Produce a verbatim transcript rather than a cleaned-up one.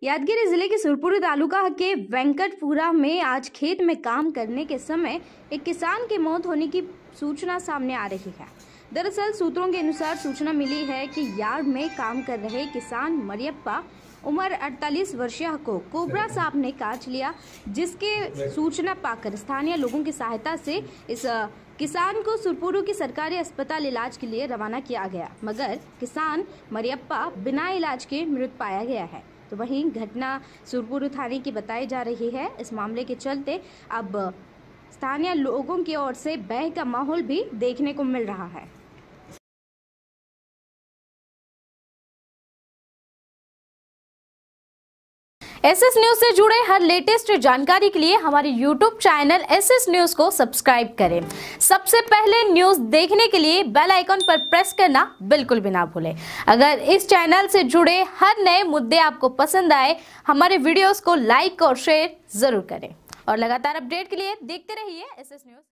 यादगिरी जिले के सुरपुर तालुका के वेंकटपुरा में आज खेत में काम करने के समय एक किसान की मौत होने की सूचना सामने आ रही है। दरअसल सूत्रों के अनुसार सूचना मिली है कि यार्ड में काम कर रहे किसान मरियप्पा उम्र अड़तालीस वर्षीय को कोबरा सांप ने काट लिया, जिसके सूचना पाकर स्थानीय लोगों की सहायता से इस किसान को सुरपुर के सरकारी अस्पताल इलाज के लिए रवाना किया गया, मगर किसान मरियप्पा बिना इलाज के मृत पाया गया है। तो वहीं घटना सुरपुर थाने की बताई जा रही है। इस मामले के चलते अब स्थानीय लोगों की ओर से भय का माहौल भी देखने को मिल रहा है। एसएस न्यूज से जुड़े हर लेटेस्ट जानकारी के लिए हमारे यूट्यूब चैनल एसएस न्यूज को सब्सक्राइब करें। सबसे पहले न्यूज देखने के लिए बेल आइकन पर प्रेस करना बिल्कुल भी ना भूलें। अगर इस चैनल से जुड़े हर नए मुद्दे आपको पसंद आए, हमारे वीडियोस को लाइक और शेयर जरूर करें और लगातार अपडेट के लिए देखते रहिए एसएस न्यूज।